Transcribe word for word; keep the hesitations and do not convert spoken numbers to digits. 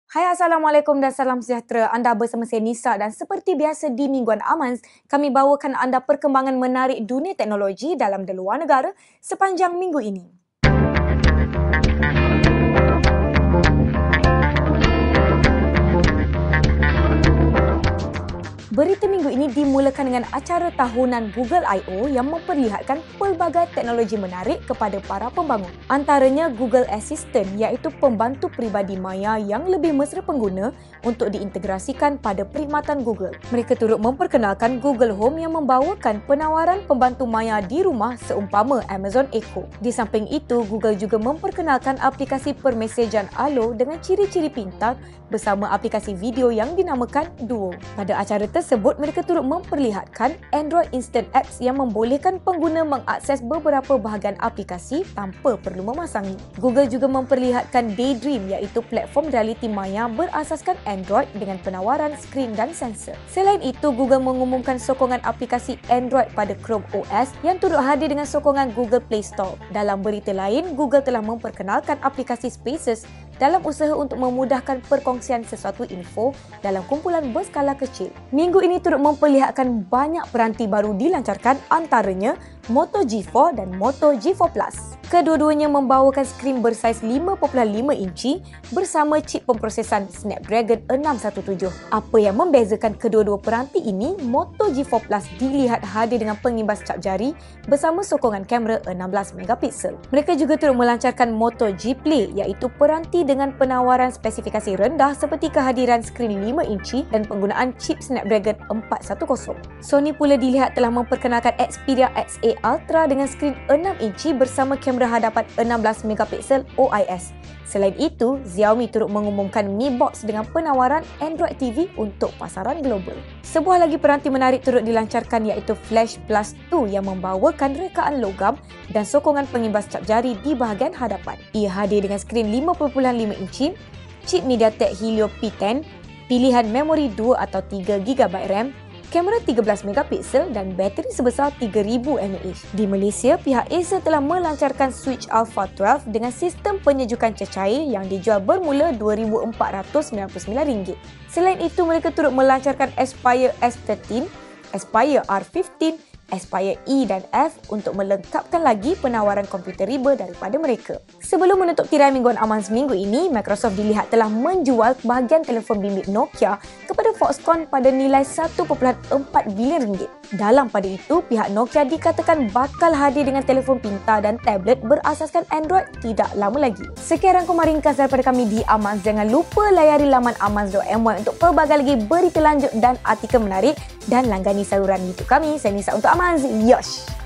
Hai, Assalamualaikum dan salam sejahtera. Anda bersama saya Nisa dan seperti biasa di Mingguan Amans, kami bawakan anda perkembangan menarik dunia teknologi dalam dan luar negara sepanjang minggu ini. Berita minggu ini dimulakan dengan acara tahunan Google I O yang memperlihatkan pelbagai teknologi menarik kepada para pembangun. Antaranya Google Assistant iaitu pembantu peribadi Maya yang lebih mesra pengguna untuk diintegrasikan pada perkhidmatan Google. Mereka turut memperkenalkan Google Home yang membawakan penawaran pembantu Maya di rumah seumpama Amazon Echo. Di samping itu, Google juga memperkenalkan aplikasi permesejan Allo dengan ciri-ciri pintar bersama aplikasi video yang dinamakan Duo. Pada acara tersebut, mereka turut memperlihatkan Android Instant Apps yang membolehkan pengguna mengakses beberapa bahagian aplikasi tanpa perlu memasangi. Google juga memperlihatkan Daydream iaitu platform realiti maya berasaskan Android dengan penawaran skrin dan sensor. Selain itu, Google mengumumkan sokongan aplikasi Android pada Chrome O S yang turut hadir dengan sokongan Google Play Store. Dalam berita lain, Google telah memperkenalkan aplikasi Spaces dalam usaha untuk memudahkan perkongsian sesuatu info dalam kumpulan berskala kecil. Minggu ini turut memperlihatkan banyak peranti baru dilancarkan, antaranya Moto G four dan Moto G four Plus. Kedua-duanya membawakan skrin bersaiz lima perpuluhan lima inci bersama chip pemprosesan Snapdragon enam satu tujuh. Apa yang membezakan kedua-dua peranti ini, Moto G four Plus dilihat hadir dengan pengimbas cap jari bersama sokongan kamera enam belas megapiksel. Mereka juga turut melancarkan Moto G Play iaitu peranti dengan penawaran spesifikasi rendah seperti kehadiran skrin lima inci dan penggunaan chip Snapdragon empat satu kosong. Sony pula dilihat telah memperkenalkan Xperia X A Ultra dengan skrin enam inci bersama kamera hadapan enam belas megapiksel O I S. Selain itu, Xiaomi turut mengumumkan Mi Box dengan penawaran Android T V untuk pasaran global. Sebuah lagi peranti menarik turut dilancarkan iaitu Flash Plus dua yang membawakan rekaan logam dan sokongan pengimbas cap jari di bahagian hadapan. Ia hadir dengan skrin lima perpuluhan lima inci, chip MediaTek Helio P ten, pilihan memori dua atau tiga gigabyte RAM, kamera tiga belas megapiksel dan bateri sebesar tiga ribu mAh. Di Malaysia, pihak Acer telah melancarkan Switch Alpha dua belas dengan sistem penyejukan cecair yang dijual bermula dua ribu empat ratus sembilan puluh sembilan ringgit. Selain itu, mereka turut melancarkan Aspire S tiga belas, Aspire R lima belas, Aspire E dan F untuk melengkapkan lagi penawaran komputer riba daripada mereka. Sebelum menutup tirai Mingguan Amans minggu ini, Microsoft dilihat telah menjual bahagian telefon bimbit Nokia kepada Foxconn pada nilai satu perpuluhan empat bilion ringgit. Dalam pada itu, pihak Nokia dikatakan bakal hadir dengan telefon pintar dan tablet berasaskan Android tidak lama lagi. Sekian rangkuman ringkas daripada kami di Amans. Jangan lupa layari laman amans dot my untuk pelbagai lagi berita lanjut dan artikel menarik dan langgani saluran YouTube kami. Saya Nisa untuk Amans. Yosh!